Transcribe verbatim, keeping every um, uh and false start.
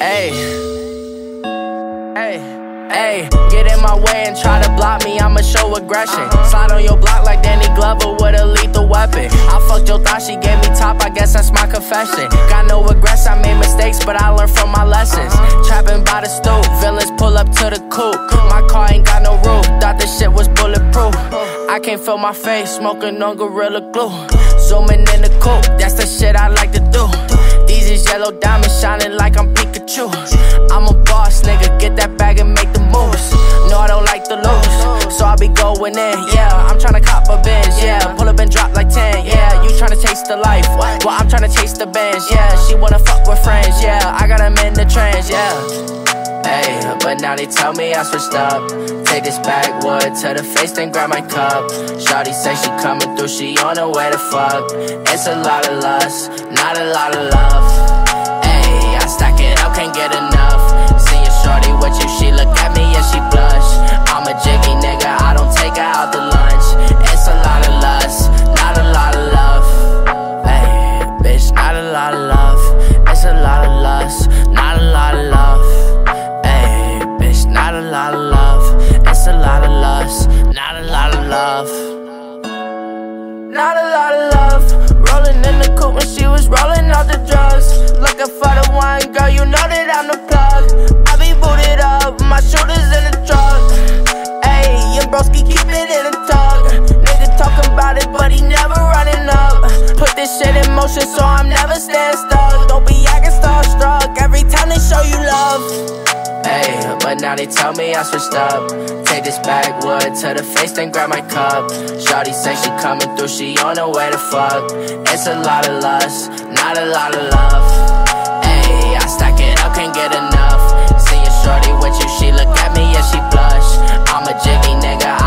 Hey, hey, hey, get in my way and try to block me, I'ma show aggression. Slide on your block like Danny Glover with a lethal weapon. I fucked your thought, she gave me top, I guess that's my confession. Got no regrets, I made mistakes, but I learned from my lessons. Trapping by the stoop, villains pull up to the coupe. My car ain't got no roof, thought this shit was bulletproof. I can't feel my face, smoking on Gorilla Glue. Zooming in the coupe, that's the shit I like to do. These is yellow diamonds shining like I'm Pikachu. I'm a boss, nigga, get that bag and make the moves. No, I don't like to lose, so I be going in, yeah. I'm tryna cop a Benz, yeah. Pull up and drop like ten, yeah. You tryna taste the life, well, I'm tryna chase the bands, yeah. She wanna fuck with friends, yeah. I got them in the trends, yeah. Hey, but now they tell me I switched up. Take this backwood to the face, then grab my cup. Shawty say she coming through, she on her way to fuck. It's a lot of lust, not a lot of love. Hey, I stack it up, can't get enough. Seeing shorty with you, she look at me and she blush. I'm a jiggy nigga, I don't take her out to lunch. It's a lot of lust, not a lot of love. Hey, bitch, not a lot of love. It's a lot of lust, not a lot of love. Not a lot of love, it's a lot of lust, not a lot of love. Not a lot of love, rolling in the coupe when she was rolling out the drugs. Looking for the one, girl, you know that I'm the plug. I be booted up, my shooters in the truck. Ayy, your broski keep it in the talk. Nigga talking about it, but he never running up. Put this shit in motion, so I'm never staying stuck. Don't be acting starstruck every time they show you love. Hey, but now they tell me I switched up. Take this backwood to the face, then grab my cup. Shawty say she coming through, she on her way to fuck. It's a lot of lust, not a lot of love. Hey, I stack it up, can't get enough. Seeing shorty with you, she look at me and she blush. I'm a jiggy nigga,